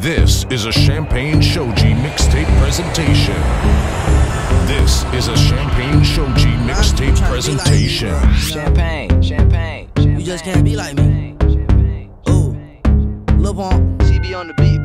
This is a Champagne Shoji mixtape presentation. This is a Champagne Shoji mixtape presentation. Champagne, champagne, champagne. You just can't be like me. Ooh, Lil Pump. CB on the beat.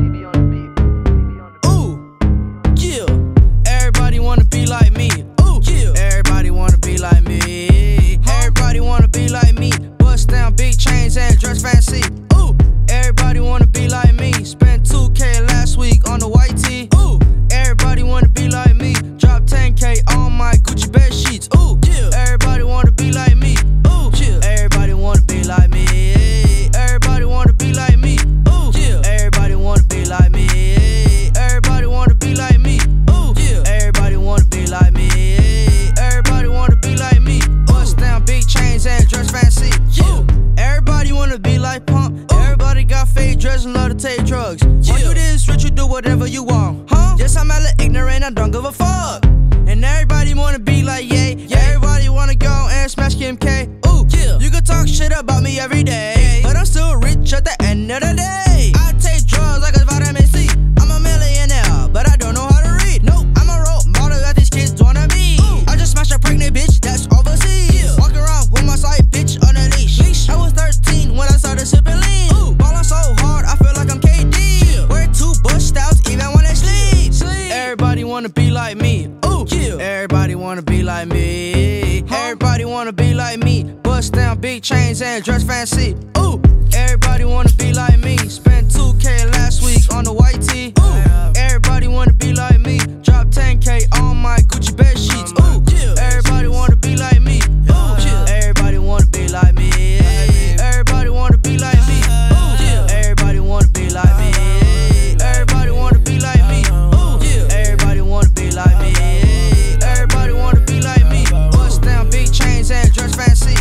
Ooh, yeah. Everybody wanna be like me. Ooh, yeah. Everybody wanna be like me. Everybody wanna be like me. Bust down big chains and dress fancy. Ooh, everybody wanna be like me. Spent 2K last week on the white tee. Ooh, everybody wanna be like me. Drop 10K on my Gucci bed sheets. Ooh, yeah. Everybody wanna be like me. Ooh, yeah. Everybody wanna be like me. Everybody wanna be like me. Ooh, yeah. Everybody wanna be like me. Everybody wanna be like me. Ooh, yeah. Everybody wanna be like me. Everybody wanna be like me. Bust down big chains and dress fancy. Yeah. Everybody wanna be like Pump. Everybody got fake dreads and love to take drugs. All you this rich, you do whatever you want. Huh? Yes, I'm hella ignorant, I don't give a fuck. And everybody wanna be like Ye. Everybody wanna go and smash Kim K. Ooh, yeah. You can talk shit about me every day, but I'm still rich at the end of the day. I take drugs like it's vitamin C. I'm a millionaire, but I don't know how to read. Nope, I'm a role model that these kids wanna be. I just smashed a pregnant bitch that's overseas. Walk around with my side bitch on a leash. I was 13 when I started sipping lean. Ballin' so hard, I feel like I'm KD. Wear 2 Bush Stouts even when I sleep. Everybody wanna be like me. Ooh, everybody wanna be like me. Everybody wanna be like me. Bust down big chains and dress fancy. Ooh, everybody wanna be like me. Spent 2K last week on the white tee. Ooh, everybody wanna be like me. Drop 10K on my Gucci bed sheets. Ooh, everybody wanna be like me. Ooh, everybody wanna be like me. Everybody wanna be like me. Ooh, everybody wanna be like me. Everybody wanna be like me. Ooh, everybody wanna be like me. Everybody wanna be like me. Bust down big chains and dress fancy.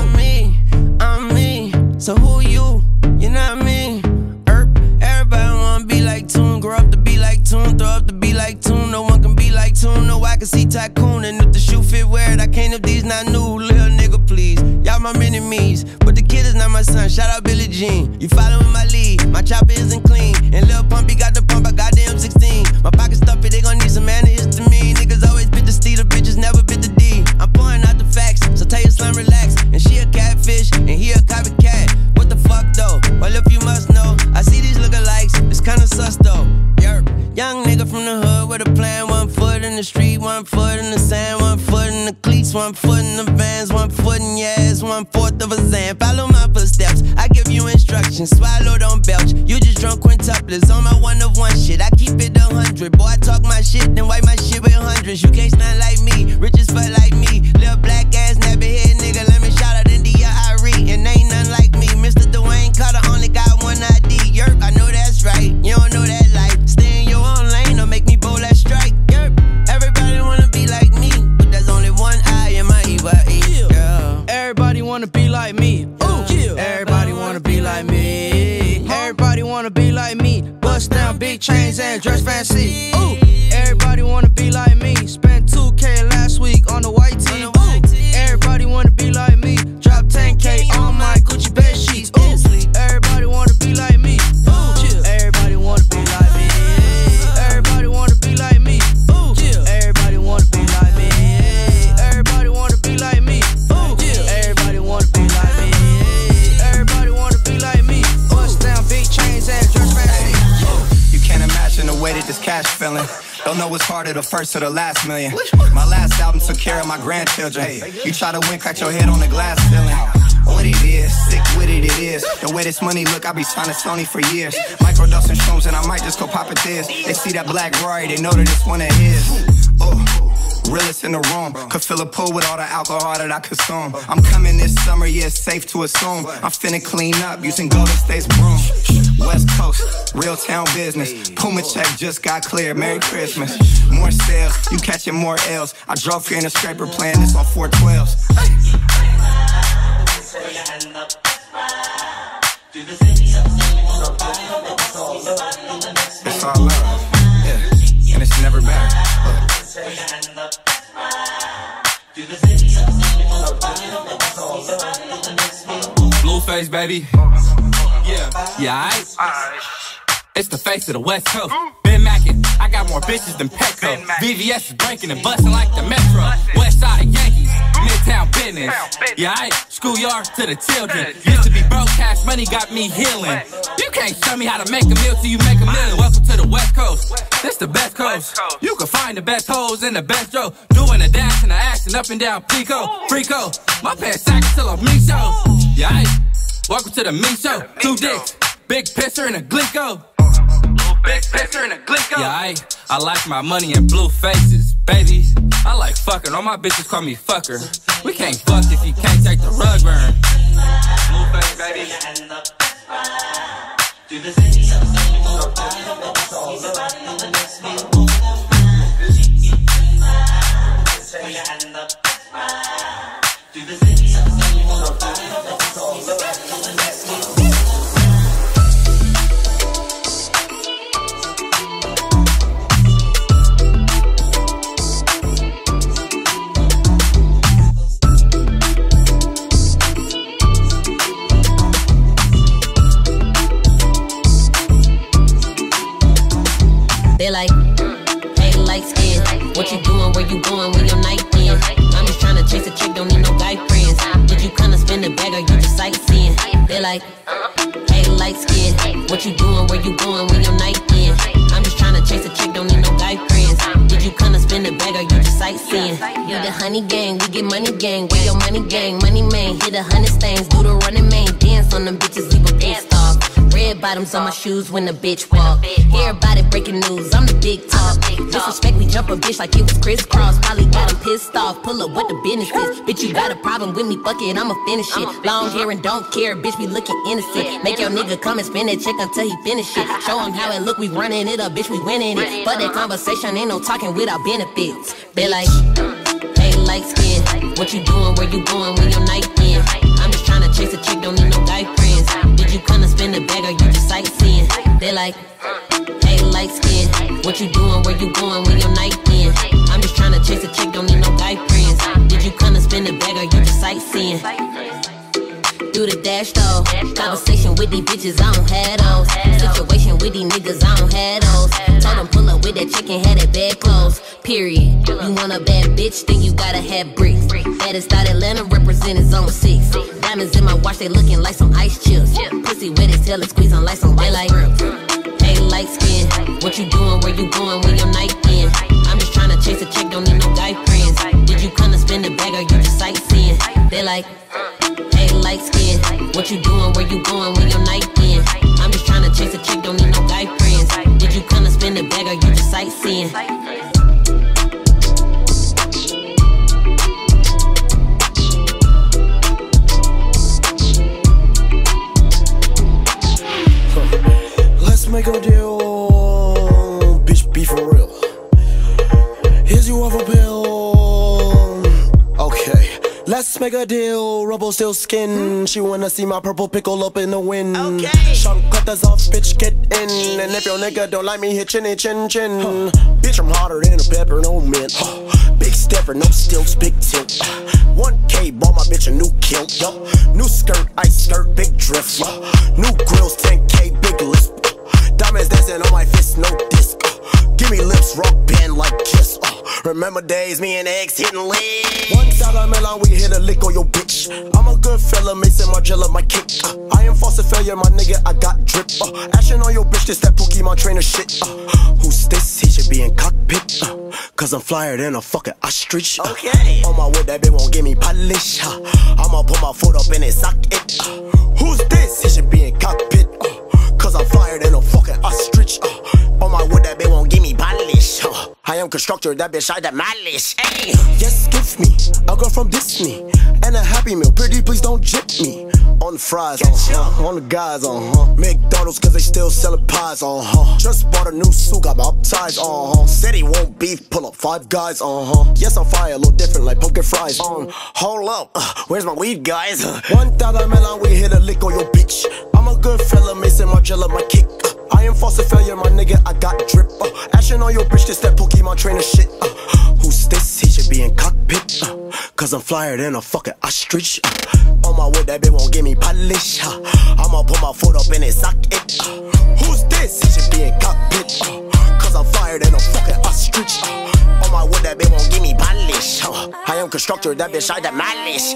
I'm me. So who you? You're not me. Everybody wanna be like Toon. Grow up to be like Toon. Throw up to be like Toon. No one can be like Toon. No, I can see Tycoon. And if the shoe fit, wear it. I can't if these not new. Little nigga, please. Y'all my mini-me's. But the kid is not my son. Shout out Billie Jean. You following my lead. My chopper isn't clean. And Lil Pumpy got the pump. I got the M16. My pocket stuffy. They gon' need some antihistamine. Niggas always bit the steed. The bitches never bit the D. I'm pouring out the facts. So tell your slime relax. And she a catfish. And he a copycat. What the fuck though? Well, if you must know, I see these lookalikes. It's kinda sus though. Yerp. Young nigga from the hood with a plan. 1 foot in the street, 1 foot in the sand, 1 foot in the cleats, 1 foot in the vans, 1 foot in your ass, 1/4 of a Zan. Follow my footsteps. I give you instructions. Swallow, don't belch. You just drunk quintuplets on my 1 of 1 shit. I keep it 100. Boy, I talk my shit, then wipe my shit with hundreds. You can't stand like me. Rich as fuck like me. Little black ass nappy head nigga. Let me shout out India Irie. And ain't nothing like me. Mr. Dwayne Carter only got 1 ID. Yerp, I know that's right. You don't know that life. Stay in your own lane or make me bowl that strike. Yerp, everybody wanna be like me, but there's only 1 eye in my EYE. Yeah. Everybody wanna be like me. Ooh, everybody wanna be like me. Everybody wanna be like me. Bust down big chains and dress fancy. Ooh, everybody wanna be like me. Spent 2K last week on the white tee. Ooh, everybody wanna be like me. Drop 10K on my Gucci bed sheets. Ooh, everybody wanna be like me. Ooh, everybody wanna be like me. Everybody wanna be like me. Ooh, everybody wanna be like me. Everybody wanna be like me. Ooh, everybody wanna be like me. Everybody wanna be like me. Bust down big chains and dress fancy. You can't imagine the way that this cash feeling. Don't know what's harder, the first or the last million. My last album took care of my grandchildren. You try to win, crack your head on the glass ceiling. What it is, sick with it is. The way this money look, I be signing Sony for years. Microdosing shrooms and I might just go pop a this. They see that black Rory, they know that it's one of his. Realest in the room, could fill a pool with all the alcohol that I consume. I'm coming this summer, yeah, it's safe to assume. I'm finna clean up using Golden State's broom. West Coast, real town business. Puma check just got cleared, Merry Christmas. More sales, you catching more L's. I drove here in a scraper playing this on 412s. It's all love, yeah, and it's never better. Blueface, baby. Yeah, aight. It's the face of the West Coast. Been mackin', I got more bitches than Petco. VVS is breaking and bustin' like the Metro. West side of Yankees, Midtown business. Yeah, I schoolyard to the children. Used to be broke, cash money got me healing. You can't show me how to make a meal till you make a million. Welcome to the West Coast. This the best coast. You can find the best hoes in the best row. Doing a dash and a action up and down Pico. Frico. My pants sack till I'm me show. Yeah, I welcome to the me show. 2 dicks, big pisser and a Glico. Big pisser and a Glico. Yeah, I like my money in blue faces, baby. I like fucking. All my bitches call me fucker. We can't fuck if you can't take the rug burn. Blue face, baby. Do the city so They like, hey, light skin. What you doing? Where you going? Where your night in? I'm just tryna chase a chick, don't need no guy friends. Did you kinda spend a bag or you just sightseeing? They like, hey, light skin. What you doing? Where you going? Where your night in? I'm just tryna chase a chick, don't need no guy friends. Did you kinda spend a bag or you just sightseeing? You the honey gang, we get money gang. Where your money gang? Money man, hit 100 stains. Do the running man, dance on them bitches, leave a pissed off. Red bottoms on my shoes when the bitch walk. Everybody breaking news, I'm the big talk. Disrespect me, jump a bitch like it was crisscross. Probably got him pissed off, pull up what the business is. Bitch, you got a problem with me, fuck it, I'ma finish it. Long hair and don't care, bitch, be looking innocent. Make your nigga come and spin that check until he finish it. Show him how it look, we running it up, bitch, we winning it. But that conversation ain't no talking without benefits. They like, hey, light skin. What you doing, where you going, where your night in? I'm just tryna chase a chick, don't need no guy friends. Did you kinda spend a bag or you just sightseeing? They like, hey, light skin. What you doing, where you going, where your night in? I'm just tryna chase a chick, don't need no guy friends. Did you kinda spend a bag or you just sightseeing? Do the dash though. Conversation with these bitches, I don't have those. Situation with these niggas, I don't have those. Told them pull up with that chicken, had that bad clothes. Period. You want a bad bitch, then you gotta have bricks. Baddest out Atlanta, representing zone 6. Diamonds in my watch, they looking like some ice chips. Pussy wet as hell, squeezing like some white like. Hey, light skin. What you doing, where you going, where your night in? I'm just tryna chase a chick, don't need no guy friends. Did you kinda spend a bag or you just sightseeing? They like, hey, light skin. What you doing, where you going, where your night in? I'm just tryna chase a chick, don't need no guy friends. Did you kinda spend a bag or you just sightseeing? Let's make a deal, bitch, be for real. Here's you off a pill. Okay, let's make a deal, rubble still skin. She wanna see my purple pickle up in the wind. Okay. Shank cutters off, bitch, get in. And if your nigga don't like me, hit chinny chin chin. Bitch, I'm hotter than a pepper, no mint. Big stepper, no stilts, big tilt. 1K, bought my bitch a new kilt. New skirt, ice skirt, big drift. New grills, 10K, big lisp. Diamonds dancing on my fist, no disc. Give me lips, rock band like Kiss. Remember days, me and X hitting legs. $1 melon, we hit a lick on your bitch. I'm a good fella, Mason Margiela, my kick. I am false failure, my nigga, I got drip. Action on your bitch, this that Pokemon trainer shit. Who's this? He should be in cockpit. Cause I'm flyer than a fucking ostrich. Okay. On my wood, that bitch won't give me polish. I'ma put my foot up in his socket. Who's this? He should be in cockpit. Cause I'm flyer than a fucking ostrich. On my wood, that bitch won't give me polish. I am constructor, that bitch I demolish. Hey. Yes, give me a girl from Disney and a Happy Meal. Pretty, please don't jip me. On the fries, on the guys, McDonald's, cause they still selling pies, Just bought a new suit, got my upsides, Said he won't beef, pull up 5 guys, Yes, I'm fire, a little different like pumpkin fries, Hold up, where's my weed, guys? $1 melon, we hit a lick on your bitch. I'm a good fella, Mason Margiela, my kick. I am false failure, my nigga, I got drip. Action on your bitch, this that Pokemon trainer shit. Who's this? He should be in cockpit. Cause I'm flyer than a fucking ostrich. On On my wood, that bitch won't give me polish. I'ma put my foot up in it, sock it. Who's this? It should be in cockpit. Cause I'm fired and I'm fucking ostrich. On my wood, that bitch won't give me polish. I am constructor, that bitch I demolish.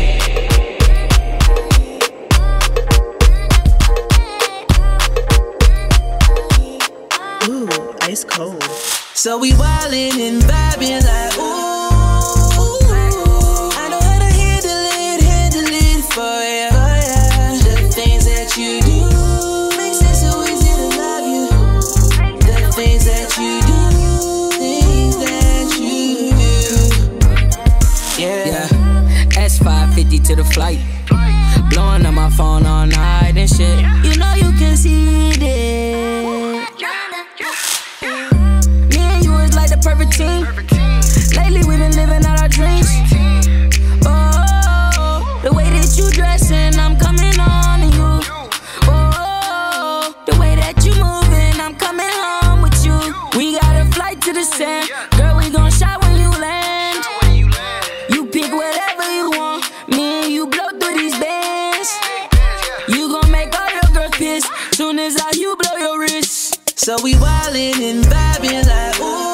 Ooh, ice cold. So we wildin' and vibing like ooh. I know how to handle it for ya. The things that you do makes it so easy to love you. The things that you do, things that you do. Yeah. S550 to the flight. Blowing up my phone all night and shit. You know you can see it. The perfect team. Lately we've been living out our dreams. Oh, the way that you dressin', I'm coming on to you. Oh, the way that you moving, I'm coming home with you. We got a flight to the sand, girl. We gon' shot when you land. You pick whatever you want. Me and you blow through these bands. You gon' make all your girls piss soon as you blow your wrist. So we wildin' and vibing like ooh.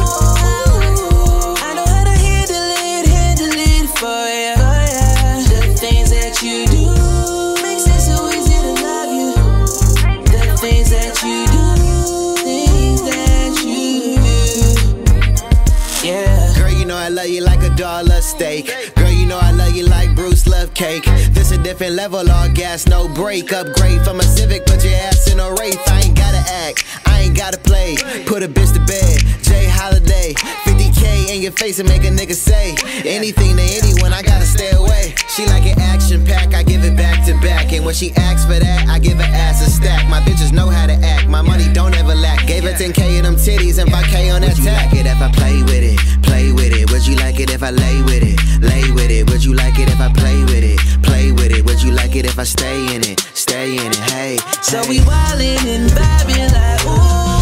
The things that you do makes it so easy to love you. The things that you do, things that you do. Yeah. Girl, you know I love you like a dollar steak. Girl, you know I love you like Bruce love cake. This a different level, all gas, no break. Upgrade from a Civic, put your ass in a Wraith. I ain't gotta act, I ain't gotta play. Put a bitch to bed, Jay Holiday. 50K in your face and make a nigga say anything to anyone, I gotta stay away. She like an action pack, I give it back to back. And when she asks for that, I give her ass a stack. My bitches know how to act, my money don't ever lack. Gave her 10K of them titties and 5K on that tack. Would you like it if I play with it? Play with it. Would you like it if I lay with it? Lay with it. Would you like it if I play with it? Play with it. Would you like it if I stay in it? Stay in it, hey. So we wildin' and vibing like ooh.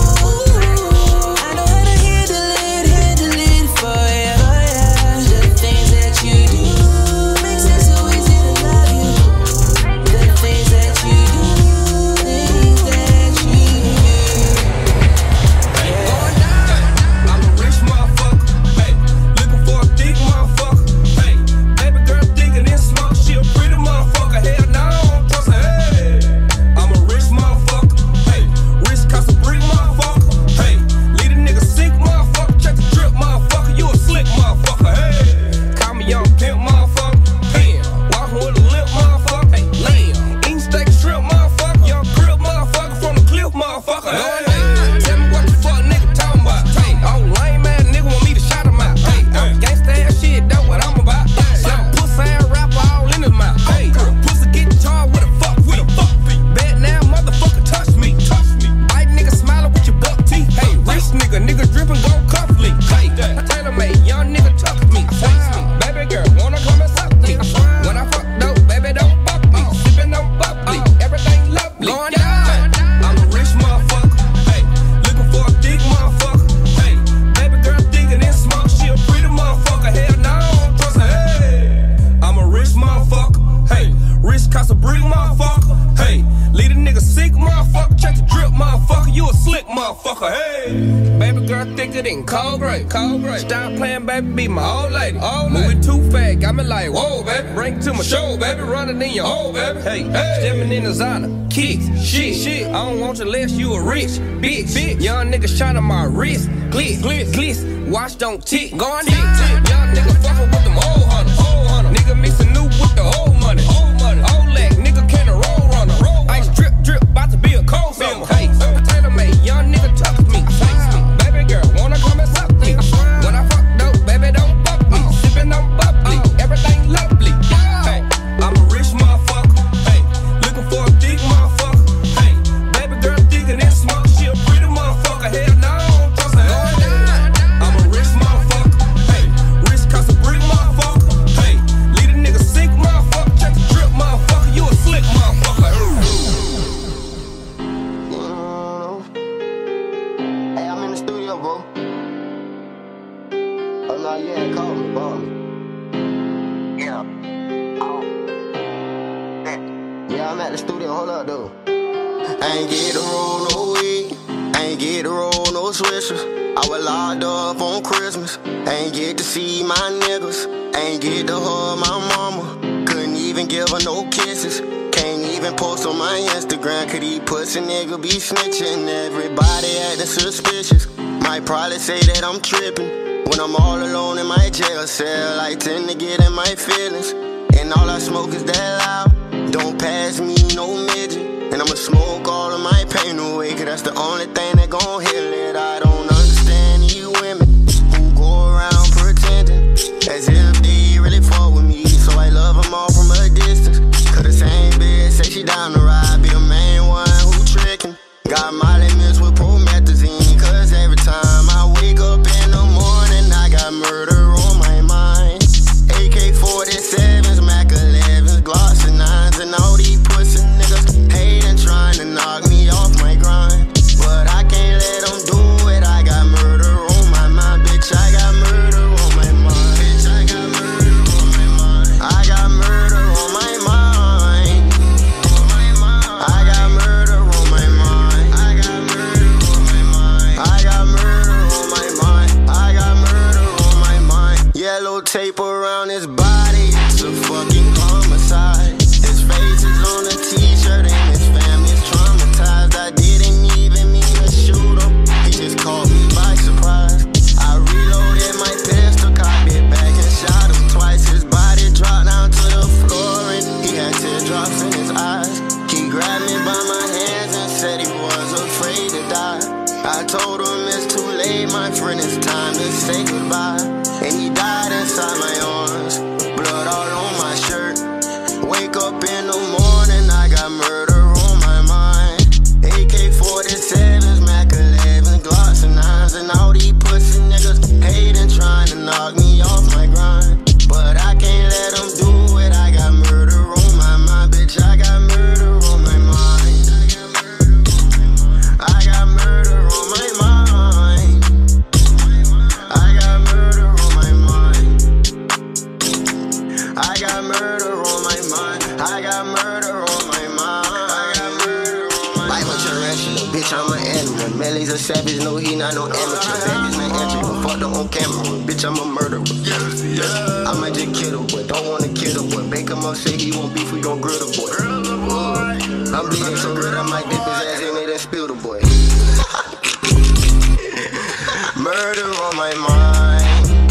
Stop playing, baby, be my old lady. Moving too fast, got me like, whoa, baby. Bring to my show, baby. Running in your hole, baby. Hey, stepping in the Zana. Kicks, shit. I don't want you unless you a rich bitch. Young nigga shining my wrist. Glitz. Watch don't tick. Going tick. Young nigga fucking with them old hunters. Nigga mixing new with the old money. Old leg, nigga can't a roll runner. Ice drip, about to be a cold summer. Hey, Taylor made, young nigga talk to me. Baby girl, wanna come and suck me. When I fuck dope, baby, don't fuck me. Sippin' on bubbly, everything lovely. Hey, I'm a rich motherfucker. Hey, looking for a big motherfucker. Hey, baby girl digging in smoke. She a pretty motherfucker. Hell no, I don't trust her. I'm a rich motherfucker. Hey, rich cost a brick motherfucker. Hey, lead a nigga sick motherfucker. Check the drip motherfucker. You a slick motherfucker. Hey, I'm in the studio, bro. Oh, no, yeah, call me, bro. Yeah. Oh. the studio, hold up though. I ain't get to roll no weed, I ain't get to roll no swishers. I was locked up on Christmas, I ain't get to see my niggas, I ain't get to hug my mama, couldn't even give her no kisses. Can't even post on my Instagram, could he pussy nigga be snitching? Everybody acting suspicious, might probably say that I'm tripping. When I'm all alone in my jail cell, I tend to get in my feelings, and all I smoke is that loud. Don't pass me no midget, and I'ma smoke all of my pain away, cause that's the only thing that gon' heal it. I don't understand you women who go around pretending as if they really fuck with me, so I love them all from a distance. Cause the same bitch say she down the ride, be the main one who trickin'. Got Molly mixed with promethazine, cause every time I wake up in the morning, I got murder on my mind. AK-47s, Mac 11s, Glocks and 9s, and all these pussy niggas hatin', trying to knock me off my grind. But I can't let them do it, I got murder on my mind, bitch, I got murder on my mind. Bitch, I got murder on my mind. I got murder on my mind. I got murder on my mind. I got murder on my mind. I got murder on my mind. I got murder on my mind. Yellow tape around his body, it's a fucking homicide. His face is on a t-shirt and his family's traumatized. I didn't even mean to shoot him, he just caught me by surprise. I reloaded my pistol, cocked it back and shot him twice. His body dropped down to the floor and he had teardrops in his eyes. He grabbed me by my hands and said he was afraid to die. I told him it's too late, my friend, it's time to say goodbye. And he died inside my arms, blood all on my shirt. Wake up in the morning, I got murder on my mind. AK-47s, Mac 11s, Glocks and 9s, and all these pussy niggas hatin', trying to knock me off my grind. But I can't let them do it, I got murder on my mind, bitch, I got murder on my mind. I got murder on my mind. I got murder on my mind. I got murder on my mind. I got murder on my mind. I got murder on my mind. Life a tarantula, bitch, I'm an animal. Melly's a savage, no, he not no amateur. Baby's not entry, but fucked up on camera. Bitch, I'm a murderer. I might just kill the boy, don't wanna kill the boy. Bake him up, say he won't beef, we gon' grill the boy. I'm bleeding so good, I might dip his ass in it and spill the boy. Murder on my mind.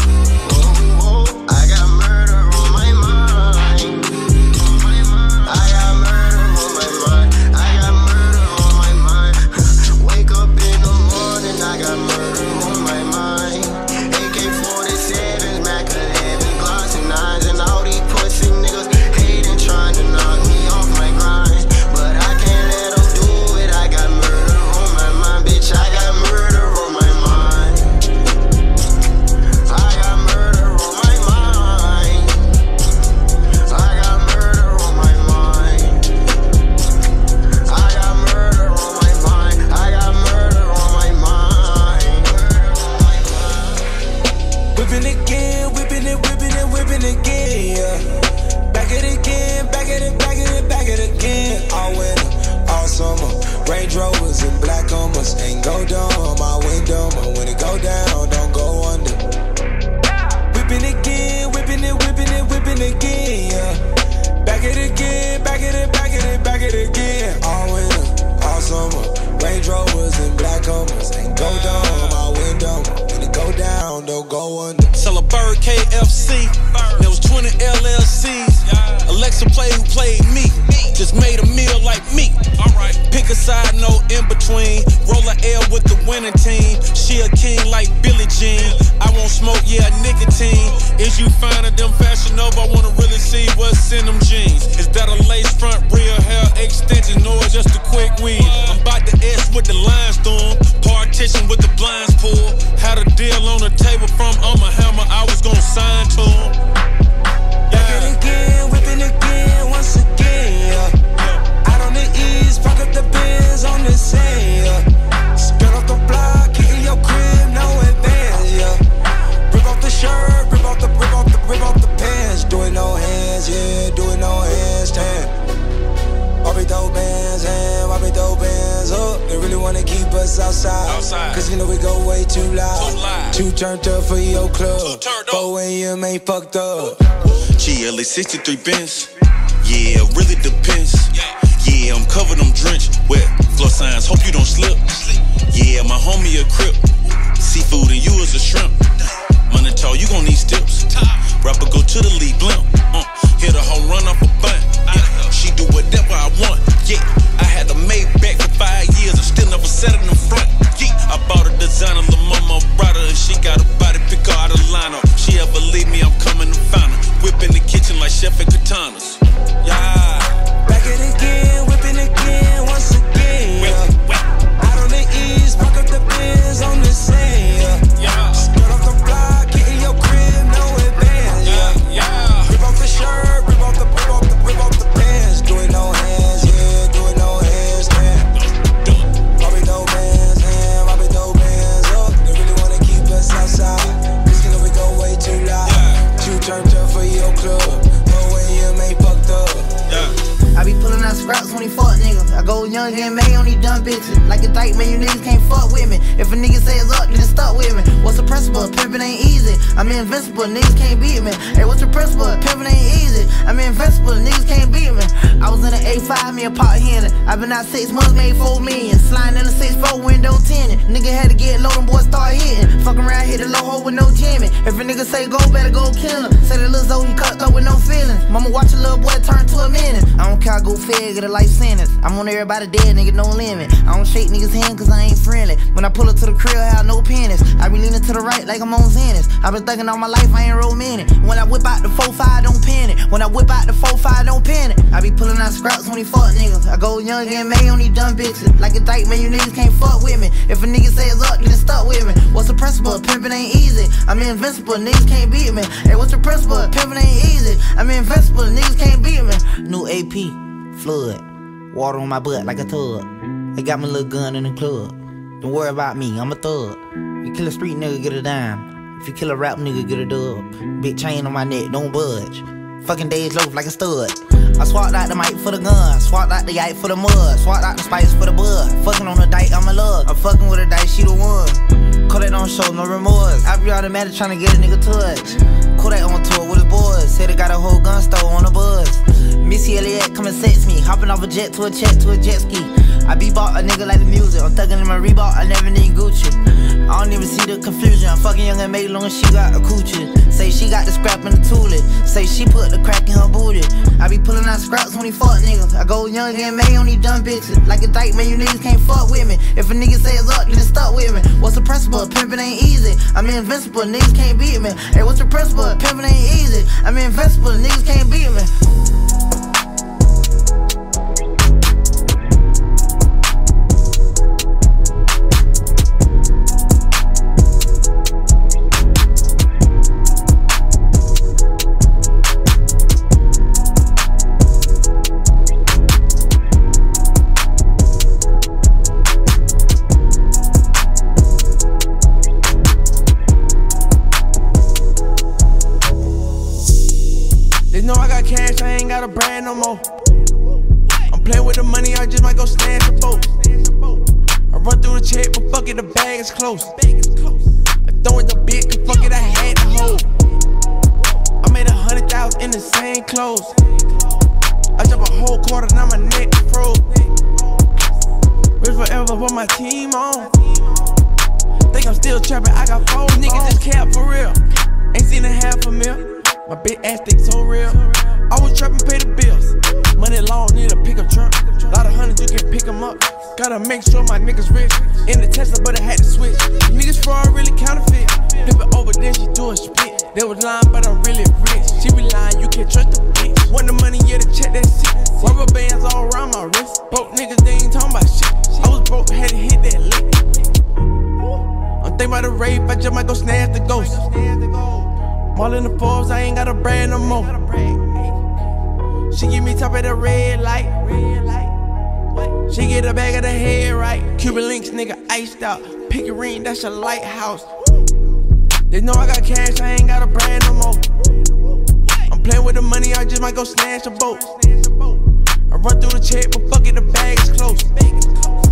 I got murder on my mind. I got murder on my mind. I got murder on my mind. Wake up in the morning, I got murder on my mind. AK-47s, Mac 11s, Glocks and 9s, and all these pussy niggas hatin', trying to knock me off my grind. But I can't let them do it, I got murder on my mind, bitch, I got murder on my mind. I got murder on my mind. I got murder on my mind. I got murder on my mind. I got murder on my mind. Whipping again, whipping it, whipping it, whipping again, yeah. Back it again, back it, back it, back it again. All winter, all summer, Range Rovers and black Hummers. Ain't go down my window, but when it go down, don't go under. Whipping again, whipping it, whipping it, whipping again, yeah. Back it again, back it, back it, back it again. All winter, all summer, Range Rovers and black Hummers. Ain't go down my window, when it go down, don't go under. Sell a bird KFC. There was 20 LLCs. Alexa play who played me. Just made a meal like me. Alright. Pick a side, no in between. Roll a L with the winning team. She a king like Billie Jean. I won't smoke, yeah, nicotine. Is you finding them fashion over? I wanna really see what's in them jeans. Is that a lace front, real hair extension, or just a quick weave? I'm about to S with the lines storm. Partition with the blinds pulled. Had a deal on the table from Hammer. I was gonna sign to him. Back it again, whipping again, once again, yeah. Out on the east, park up the Benz on the sand, yeah. Spin off the block, get in your crib, no advance, yeah. Rip off the shirt, rip off the pants. Do it no hands, yeah, do it no handstand. Orbit though us outside. Cause you know we go way too loud. Too turned up for your club. 4 a.m. ain't fucked up. GLA 63 Benz. Yeah, really depends. Yeah, I'm covered, I'm drenched. Wet floor signs, hope you don't slip. Yeah, my homie a crip. Seafood and you is a shrimp. Money tall, you gon' need steps. Rapper go to the league blimp. Hit a home run off a bunt. Yeah, she do whatever I want. Yeah, I had a Maybach for 5 years. I still never sat in the front. Yeah, I bought a designer, the mama brought her, and she got a body pick her out of lineup. She ever leave me, I'm coming to find her. Whip in the kitchen like Chef and Katanas. Yeah. Back it again, whipping again, once again. Out on the east, park up the Benz on the sand. Skirt off the block, get in your crib, no advance. Rip off the shirt, rip off the pants. Do it no hands, yeah, do it no hands, man. Rob it no bands, hand, rob it no bands up. They really wanna keep us outside. Cause you know we go way too loud. Too turned up for your club. 4 a.m. ain't fucked up. I be pulling out scraps when he fuck niggas. I go young and May on these dumb bitches. Like a dyke, man, you niggas can't fuck with me. If a nigga say it's up, then it's stuck with me. What's the principle? Pimpin' ain't easy. I'm invincible, niggas can't beat me. Hey, what's the principle? Pimpin' ain't easy. I'm invincible, niggas can't beat me. I was in an A5, me a pot Henny. I been out 6 months, made 4 million. Sliding in a 6'4", window 10. Nigga had to get low, them boys start hitting. Fuck around, hit a low hole with no Jimmy. If a nigga say go, better go kill him. Say the little Zoe, he cut up with no feelings. Mama watch a little boy turn to a minute. I don't care, I go fed, get a life sentence. I'm on everybody dead, nigga, no limit. I don't shake niggas' hand cause I ain't friendly. When I pull up to the crib, I have no penis. I be leaning to the right like I'm on Zenith. I been thinking all my life, I ain't romantic. When I whip out the 4-5, don't panic. When I whip out the 4-5, don't panic. I be pulling out scraps when he fuck niggas. I go young and May on these dumb bitches. Like a dyke, man, you niggas can't fuck with me. If a nigga say it's up, then it's stuck with me. What's the principle? Pimpin' ain't easy. I'm invincible, niggas can't beat me. Hey, what's the principle? Pimpin' ain't easy. I'm invincible, niggas can't beat me. New AP, flood. Water on my butt like a tub. They got my little gun in the club. Don't worry about me, I'm a thug. You kill a street nigga, get a dime. If you kill a rap nigga, get a dub. Big chain on my neck, don't budge. Fucking days loaf like a stud. I swapped out the mic for the gun, swapped out the yike for the mud, swapped out the spice for the bud. Fucking on the dyke, I'm a love. I'm fucking with a dyke, she the one. Kodak don't show no remorse. I be automatic trying to get a nigga touch. Kodak on tour with his boys. Said they got a whole gun store on the buzz. Missy Elliott come and sex me. Hopping off a jet to a jet to a jet ski. I be bought a nigga like the music. I'm thugging in my Reebok, I never need Gucci. I don't even see the confusion. I'm fucking young and made long as she got a coochie. Say she got the scrap in the toolie. Say she put the crack in her booty. I be pulling out scraps when he fuck niggas. I go young and May on these dumb bitches. Like a dyke, man, you niggas can't fuck with me. If a nigga say it's up, then it's stuck with me. What's the principle? Pimpin' ain't easy. I'm invincible, niggas can't beat me. Hey, what's the principle? Pimpin' ain't easy. I'm invincible, niggas can't beat me. Got a brand no more. I'm playing with the money, I just might go snatch a boat. I run through the check, but fuck it, the bag is close. I throw it the bit, but fuck it, I had to hold. I made 100,000 in the same clothes. I jump a whole quarter, now my neck froze. Rich forever, put my team on. Think I'm still trapping, I got 4 niggas just cap for real. Ain't seen a $500,000. My big ass think so real. I was trapping, pay the bills. Money long, need a pickup truck. Lot of hundreds, you can pick them up. Gotta make sure my niggas rich. In the Tesla, but I had to switch. Niggas fraud, really counterfeit. Flip it over, then she do a split. They was lying, but I'm really rich. She be lying, you can't trust the bitch. Want the money, yeah, to check that shit. Rubber bands all around my wrist. Broke niggas, they ain't talking about shit. I was broke, had to hit that lick. I'm thinking about the rape, I just might go snatch the ghost. All in the Forbes, I ain't got a brand no more. She give me top of the red light. She get a bag of the head right. Cuban links, nigga, iced out. Pick a ring, that's your lighthouse. They know I got cash, I ain't got a brand no more. I'm playing with the money, I just might go snatch a boat. I run through the check, but fuck it, the bag is close.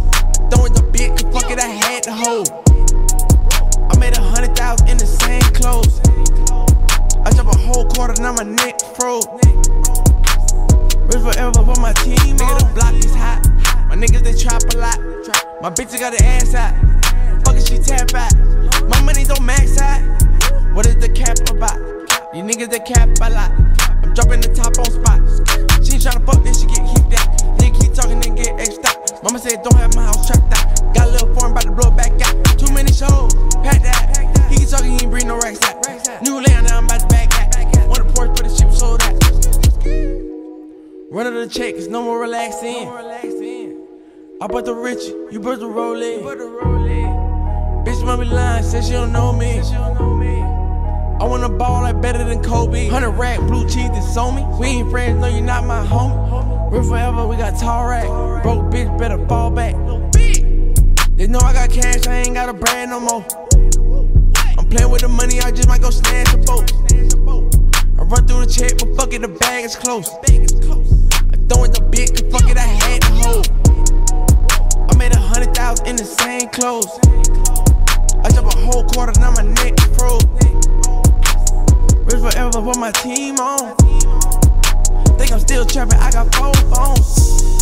throwing the bit, cause fuck it, I had to hold. I made 100,000 in the same clothes. I drop a whole quarter, now my neck froze. Rich forever for my team, nigga, the block is hot. My niggas, they trap a lot. My bitches got her ass out. Fuck it, she tap out. My money don't max out. What is the cap about? These niggas, they cap a lot. I'm dropping the top on spot. She ain't tryna fuck this, she get kicked out. Nigga keep talking, then get extra. Mama said don't have my house trapped out. Got a little foreign, about to blow it back out. Too many shows, pack that. He keep talking, he ain't bring no racks out. New land, now I'm about to back out. Want a Porsche, but the shit sold out. Run of the check, it's no more relaxing. I bought the Richie, you bought the Rolex. Bitch might be lying, said she don't know me. I wanna ball like better than Kobe. 100 rack, blue cheese, that's on me. We ain't friends, no, you not my homie. Real forever, we got tall rack. Broke bitch, better fall back. They know I got cash, I ain't got a brand no more. I'm playing with the money, I just might go snatch a boat. I run through the check, but fuck it, the bag is close. I throwing the bit, cause fuck it, I had to hold. I made 100,000 in the same clothes. I drop a whole quarter, now my neck froze. Rich forever, put my team on. Think I'm still trapping, I got 4 phones.